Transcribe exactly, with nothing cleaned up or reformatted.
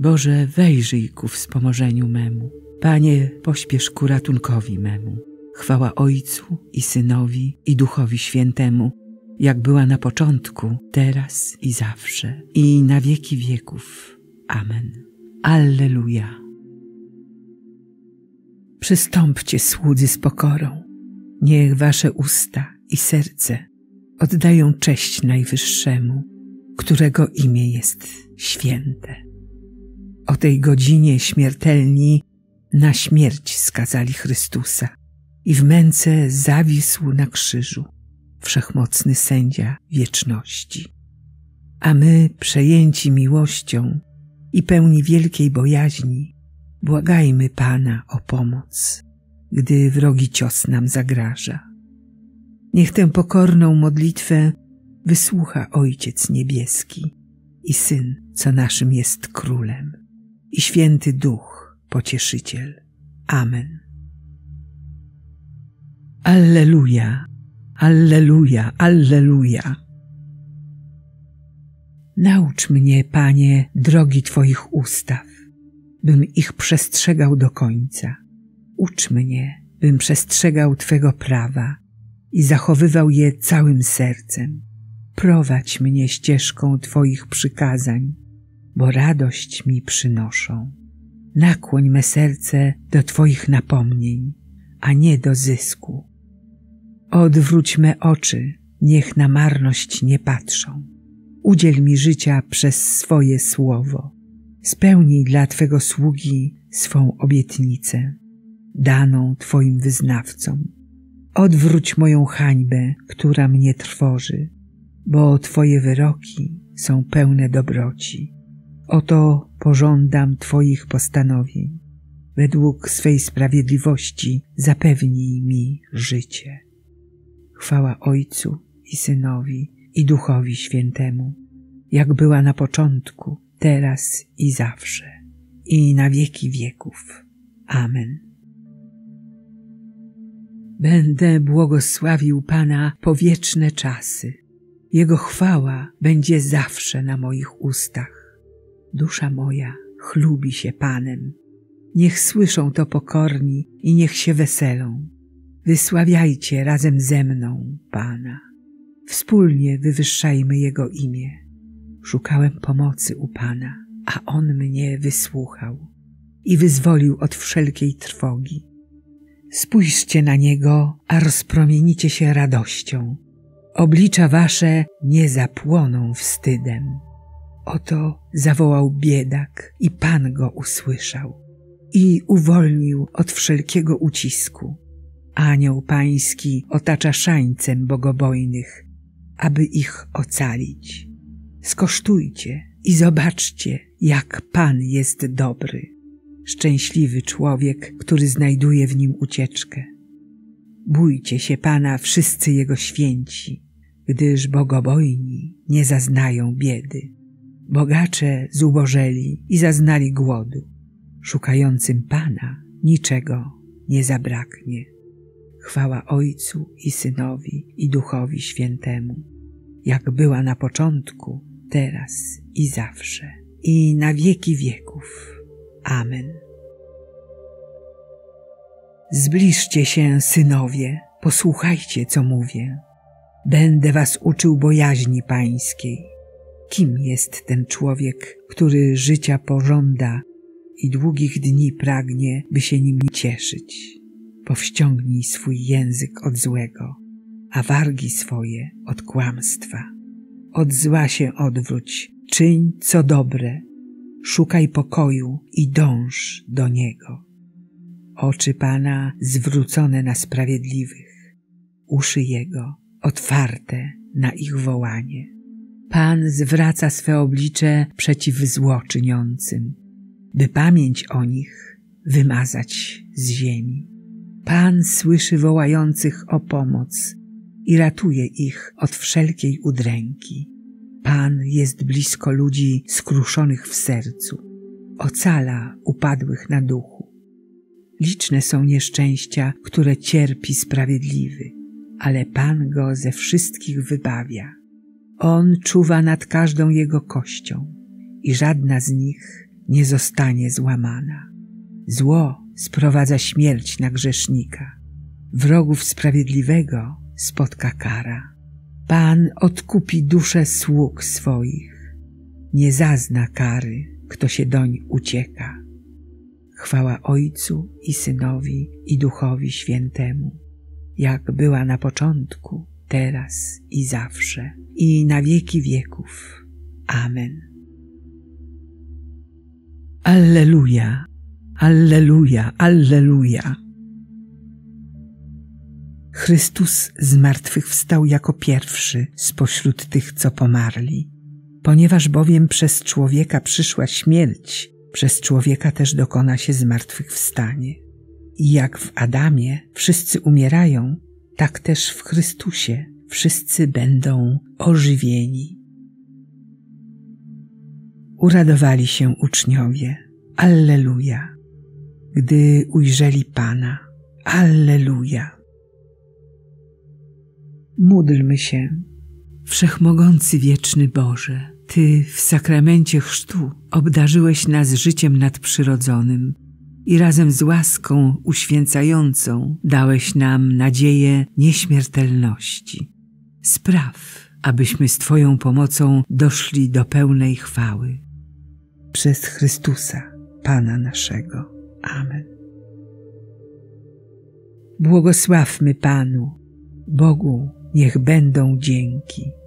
Boże, wejrzyj ku wspomożeniu memu. Panie, pośpiesz ku ratunkowi memu. Chwała Ojcu i Synowi i Duchowi Świętemu, jak była na początku, teraz i zawsze, i na wieki wieków. Amen. Alleluja. Przystąpcie, słudzy, z pokorą. Niech wasze usta i serce oddają cześć Najwyższemu, którego imię jest święte. O tej godzinie śmiertelni na śmierć skazali Chrystusa i w męce zawisł na krzyżu wszechmocny sędzia wieczności. A my, przejęci miłością i pełni wielkiej bojaźni, błagajmy Pana o pomoc, gdy wrogi cios nam zagraża. Niech tę pokorną modlitwę wysłucha Ojciec Niebieski i Syn, co naszym jest Królem, i Święty Duch, Pocieszyciel. Amen. Alleluja, alleluja, alleluja. Naucz mnie, Panie, drogi Twoich ustaw, bym ich przestrzegał do końca. Ucz mnie, bym przestrzegał Twego prawa i zachowywał je całym sercem. Prowadź mnie ścieżką Twoich przykazań, bo radość mi przynoszą. Nakłoń me serce do Twoich napomnień, a nie do zysku. Odwróć me oczy, niech na marność nie patrzą. Udziel mi życia przez swoje słowo. Spełnij dla Twego sługi swą obietnicę, daną Twoim wyznawcom. Odwróć moją hańbę, która mnie trwoży, bo Twoje wyroki są pełne dobroci. Oto pożądam Twoich postanowień. Według swej sprawiedliwości zapewnij mi życie. Chwała Ojcu i Synowi i Duchowi Świętemu, jak była na początku, teraz i zawsze, i na wieki wieków. Amen. Będę błogosławił Pana po wieczne czasy. Jego chwała będzie zawsze na moich ustach. Dusza moja chlubi się Panem. Niech słyszą to pokorni i niech się weselą. Wysławiajcie razem ze mną Pana. Wspólnie wywyższajmy Jego imię. Szukałem pomocy u Pana, a On mnie wysłuchał i wyzwolił od wszelkiej trwogi. Spójrzcie na Niego, a rozpromienicie się radością. Oblicza wasze nie zapłoną wstydem. Oto zawołał biedak i Pan go usłyszał i uwolnił od wszelkiego ucisku. Anioł Pański otacza szańcem bogobojnych, aby ich ocalić. Skosztujcie i zobaczcie, jak Pan jest dobry. Szczęśliwy człowiek, który znajduje w nim ucieczkę. Bójcie się Pana wszyscy Jego święci, gdyż bogobojni nie zaznają biedy. Bogacze zubożeli i zaznali głodu. Szukającym Pana niczego nie zabraknie. Chwała Ojcu i Synowi i Duchowi Świętemu, jak była na początku, teraz i zawsze, i na wieki wieków. Amen. Zbliżcie się, synowie, posłuchajcie, co mówię. Będę was uczył bojaźni Pańskiej. Kim jest ten człowiek, który życia pożąda i długich dni pragnie, by się nim cieszyć? Powściągnij swój język od złego, a wargi swoje od kłamstwa. Od zła się odwróć, czyń co dobre, szukaj pokoju i dąż do niego. Oczy Pana zwrócone na sprawiedliwych, uszy Jego otwarte na ich wołanie. Pan zwraca swe oblicze przeciw złoczyniącym, by pamięć o nich wymazać z ziemi. Pan słyszy wołających o pomoc i ratuje ich od wszelkiej udręki. Pan jest blisko ludzi skruszonych w sercu, ocala upadłych na duchu. Liczne są nieszczęścia, które cierpi sprawiedliwy, ale Pan go ze wszystkich wybawia. On czuwa nad każdą jego kością i żadna z nich nie zostanie złamana. Zło sprowadza śmierć na grzesznika. Wrogów sprawiedliwego spotka kara. Pan odkupi duszę sług swoich. Nie zazna kary, kto się doń ucieka. Chwała Ojcu i Synowi i Duchowi Świętemu, jak była na początku, teraz i zawsze, i na wieki wieków. Amen. Alleluja, alleluja, alleluja. Chrystus zmartwychwstał jako pierwszy spośród tych, co pomarli. Ponieważ bowiem przez człowieka przyszła śmierć, przez człowieka też dokona się zmartwychwstanie. I jak w Adamie wszyscy umierają, tak też w Chrystusie wszyscy będą ożywieni. Uradowali się uczniowie. Alleluja! Gdy ujrzeli Pana. Alleluja! Módlmy się. Wszechmogący wieczny Boże, Ty w sakramencie chrztu obdarzyłeś nas życiem nadprzyrodzonym i razem z łaską uświęcającą dałeś nam nadzieję nieśmiertelności. Spraw, abyśmy z Twoją pomocą doszli do pełnej chwały. Przez Chrystusa, Pana naszego. Amen. Błogosławmy Panu, Bogu niech będą dzięki.